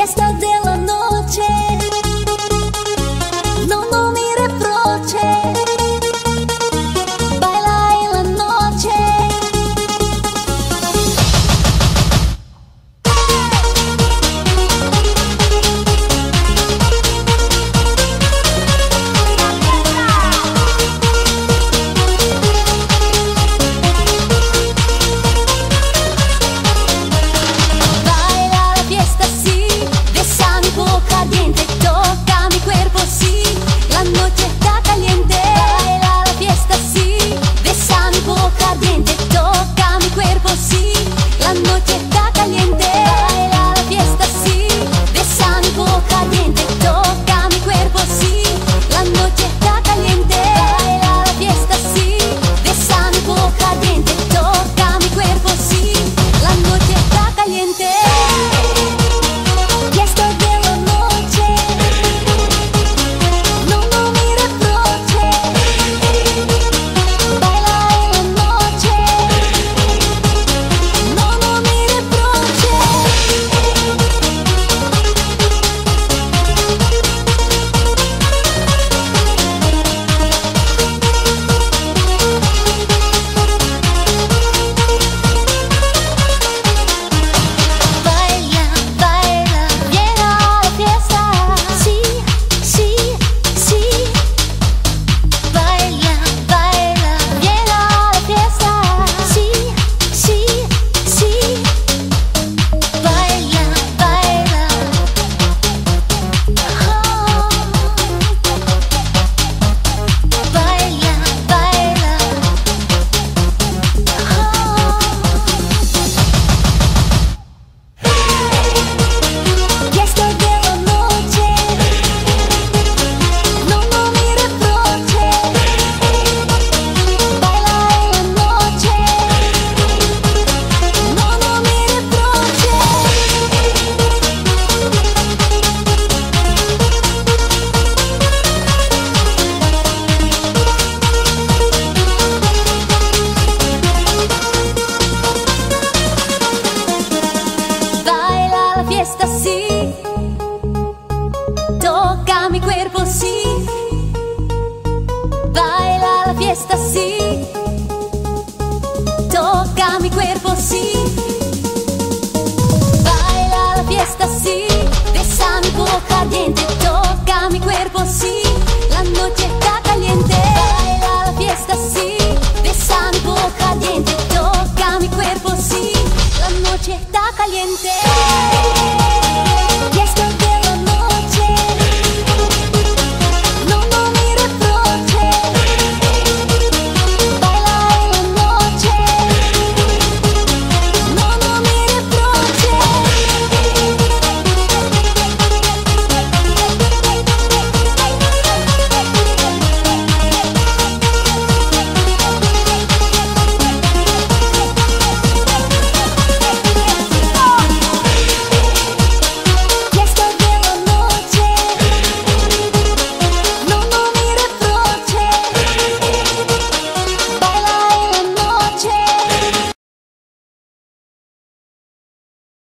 fiesta de la noche, no, no mi reproche, baila en la noche. Baila la fiesta sí, besa mi boca ardiente, toca mi cuerpo sí, la noche está caliente. Baila la fiesta sí, besa mi boca ardiente, toca mi cuerpo sí, la noche está caliente. Baila la fiesta sí, besa mi boca ardiente, toca mi cuerpo sí, la noche está caliente. Baila la fiesta sí, besa mi boca ardiente, toca mi cuerpo sí, la noche está caliente. Fiesta de la noche, no, no mi reproche, baila en la noche, no, no mi reproche. Baila, baila, llega la fiesta, sí, sí, sí. Baila, baila, llega la fiesta, sí, sí, sí. Baila, baila, oh. Baila, baila, fiesta de la noche, no, no mi reproche, baila en la noche, no, no mi reproche. Baila la fiesta sí, toca mi cuerpo sí. Baila la fiesta sí, toca mi cuerpo sí. Baila la fiesta sí, besa mi boca ardiente, toca mi cuerpo sí, la noche está caliente. Baila la fiesta sí, besa mi boca ardiente, toca mi cuerpo sí, la noche está caliente.